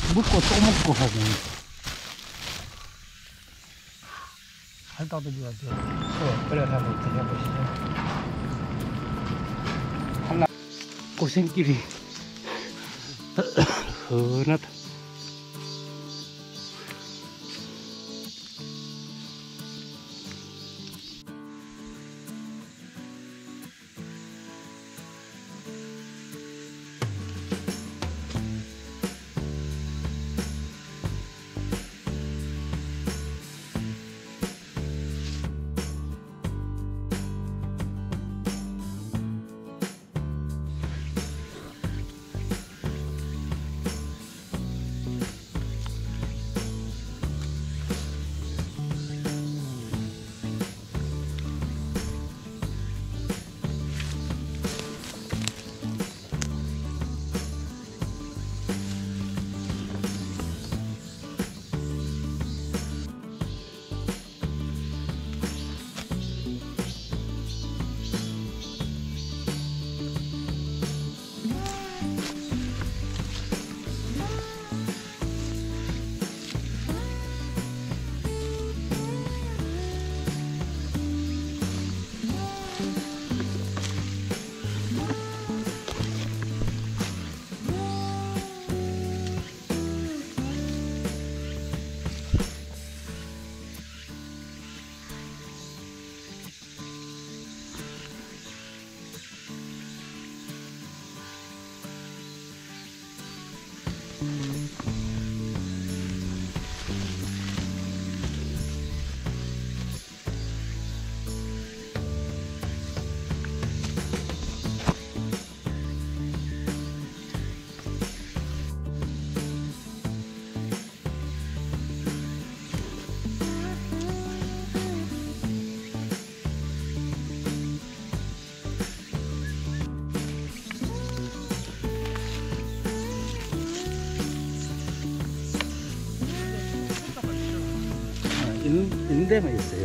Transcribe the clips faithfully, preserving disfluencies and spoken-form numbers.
먹고 또 먹고 하고. 살다듬어야 돼. 어, 그래 한번 드셔보시죠. 한라 고생길이 흔하다. 있는, 있는 데만 있어요.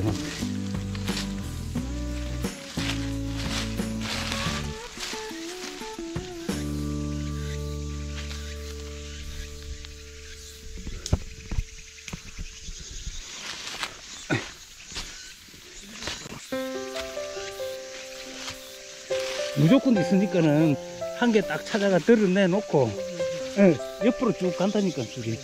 무조건 있으니까는 한 개 딱 찾아가 들어내 놓고, 예, 옆으로 쭉 간다니까, 줄이.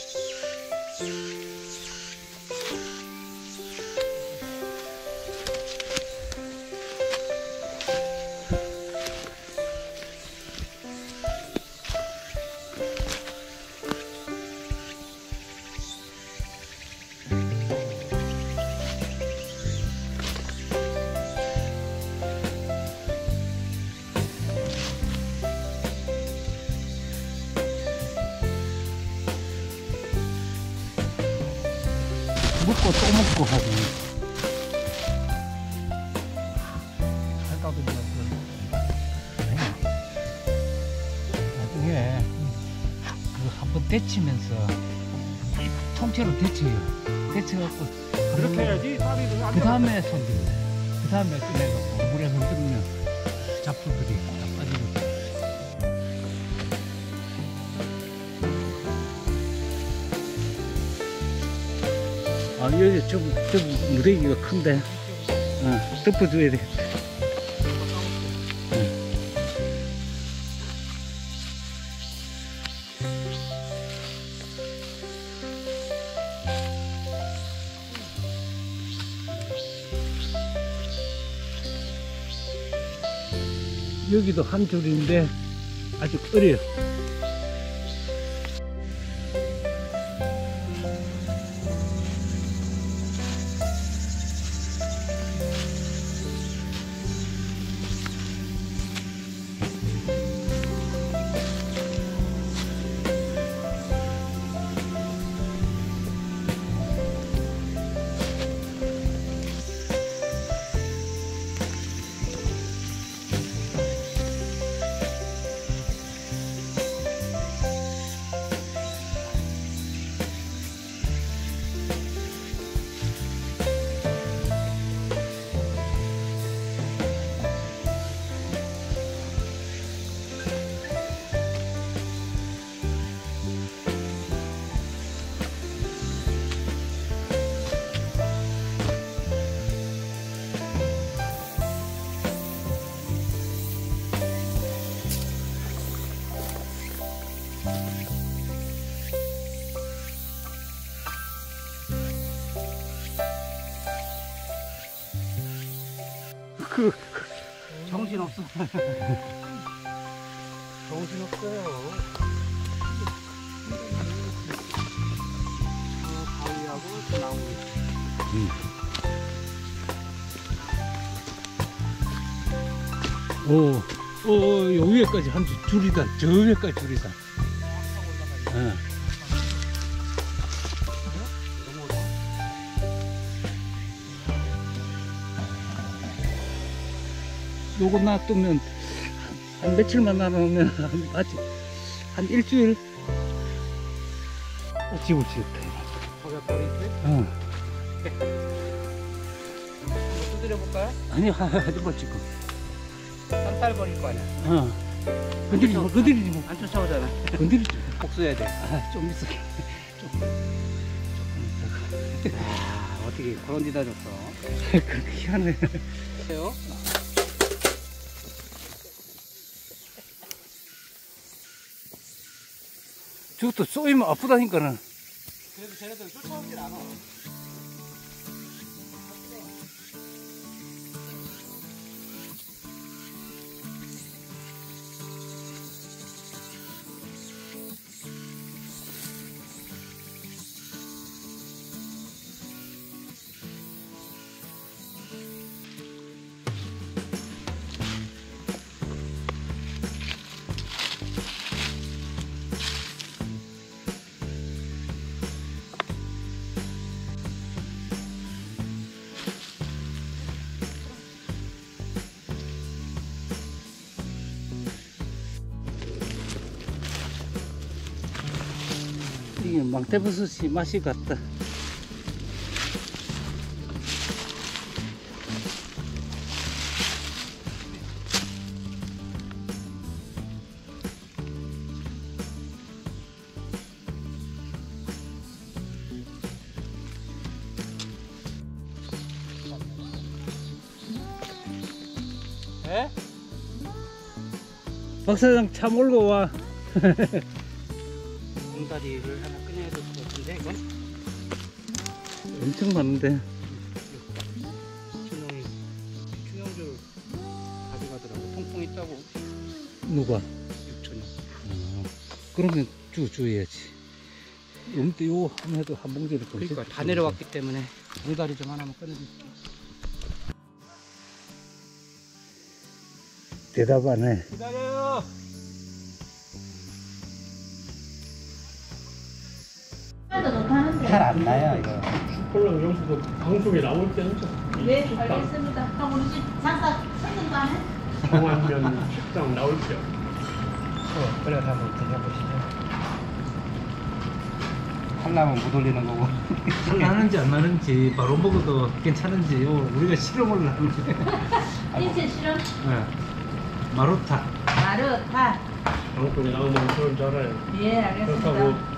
먹고 또 먹고 하고. 살다듬어야 돼. 나중에 그 한번 데치면서 통째로 데쳐요. 데쳐갖고 그렇게 해야지. 그 다음에 손질해. 그 다음에 꺼내갖고 물에 흔들면 잡초들이 다 빠지거든. 아, 여기 좀, 좀 무대기가 큰데. 어, 덮어줘야 돼. 어. 여기도 한 줄인데 아직 어려요. 그 정신없어. 정신없어요. 어, 바위하고 또 나무. 음. 오, 오, 요 위에까지 한 줄- 줄이다. 저 위에까지 줄이다. 어. 요거 놔두면 한 며칠만 놔놓으면 아직 한 일주일 집을 지었다. 거기다 버리지? 어. 한번 두드려볼까요? 아니 하지 마 지금. 쌍딸 버릴 거 아니야. 어. 건드리지 마, 건드리지 마. 안 쫓아오잖아. 건드리지 마. 복수해야 돼. 아, 좀 있어. 좀, 조금 있다가. 아, 어떻게 그런 데다 줬어? 그렇게 희한해. 해요? 저것도 쏘이면 아프다니까는. 그래도 쟤네들 쫓아오질 않아. 이게 망태버섯이 맛이 같다. 에? 박사장 차 몰고 와. 공다리를 하나 끊어야 될 것 같은데, 이건? 엄청 많은데. 준영이, 준영줄 가져가더라고. 통풍 있다고. 누가? 육천원. 어, 그러면 주 주해야지. 근데 요 하면 해도 한 봉지를 그러니까 다 내려왔기 때문에 공다리 좀 하나만 끊어줄게. 대답 안 해. 기다려요. 잘 안 나요, 이거. 콜랑 영수도 방송에 나올 때 엄청 네, 알겠습니다. 그럼 우리 집 장사 성공도 안 해? 상황면 식당 나올 때 어, 그래, 한번 드셔보시죠. 한라면 못 올리는 거고. 나는지 안 나는지 바로 먹어도 괜찮은지 요 우리가 실험을 하는지. 인체 실험 네. 마루타. 마르타. 방송에 나오면 그런 줄 알아요. 예, 알겠습니다. 그렇다고